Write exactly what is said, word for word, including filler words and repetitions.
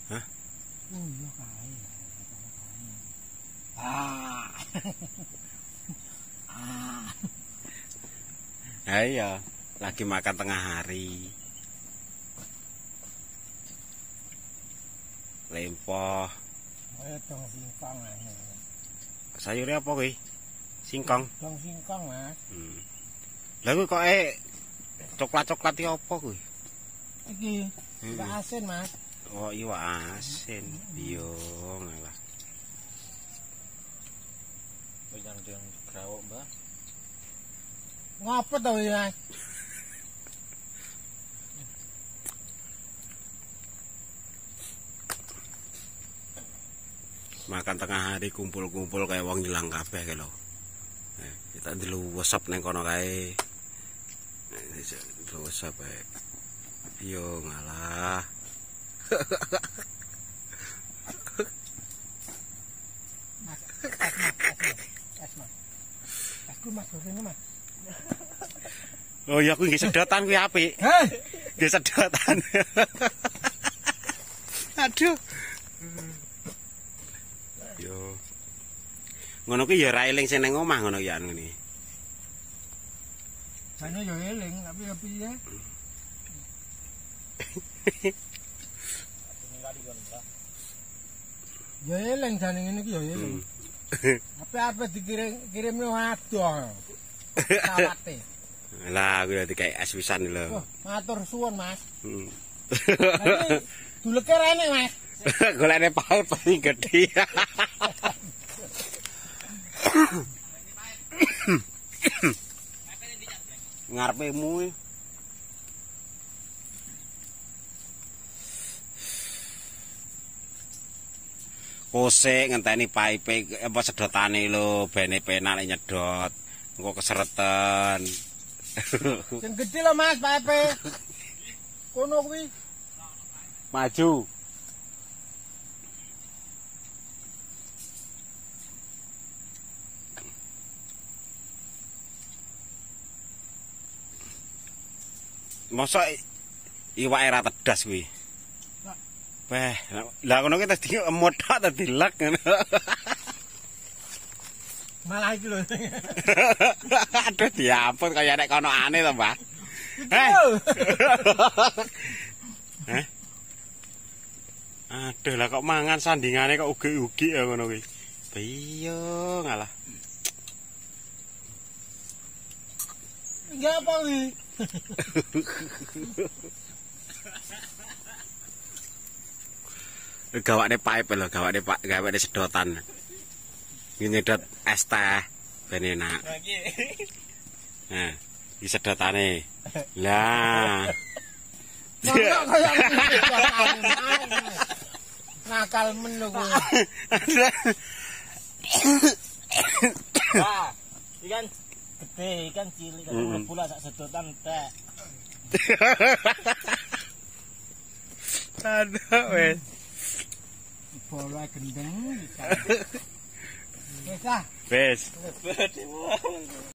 Hah? Oh iya kae. Ah. Ah. Ayo, lagi makan tengah hari. Lempoh. Ayo dong singkong ae. Sayurnya apa kuwi? Singkong. Dong singkong, Mas. Hmm. Lah kuwi kok eh coklat-coklat iki apa kuwi? Iki Hmm. iwak asin, Mas. Oh, iwak asin. Iya, ngalah. Yang yang grawok, Mbah. Ngopo to, Mas? Makan tengah hari kumpul-kumpul kayak wong nyelang kabeh kae lho. Eh, kita ndelu wesep ning kono kae. Ndelu wesep ae. Yo ngalah. Mas, Mas, Mas, Mas. Aku Mas goreng, Mas. Oh iya aku nggih sedotan kuwi apik. Hei, Nggih sedotan. Aduh. Yo. Ngono kuwi ya ra eling sing nang omah ngono ya ngene. jane yo eling, tapi ya piye? Ya eling jane ngene iki ya eling. Tapi apa dikirim kirime waduh. Sawate. Lah kuwi dadi kayak es wisan lho. Wah, matur suwun, Mas. Hmm. Tapi duleke rene, Mas. Golekne paut paling gedhe. Ngarepmu iki. Kosek ngenteni paipe apa sedotane lho, bene penak nek nyedot. Engko kesereten. Sing gedhe lho, Mas, paepe. Kono kuwi. Maju. Mosok iwake ra tedas kuwi. Weh, lah ngono ki dadi emot tok dadi lek ngono. Malah iki lho. Aduh diampun kaya nek kono aneh to, Mbah. Heh. Heh. Aduh lah kok mangan sandingane kok ugi-ugi ya ngono kuwi. Iya ngalah. Enggak apa kuwi. Gawakne pipe lho, gawakne Pak, gawakne sedotan. Iki nyedot es teh ben enak. Nah, iki sedotane. Lah. Monggo kaya nakal men lho kuwi. Wah, ikan gede, ikan cilik, kan mm. Pula sak sedotan tek. Aduh wes. Bola gendeng. Wes ah. Wes. Gede.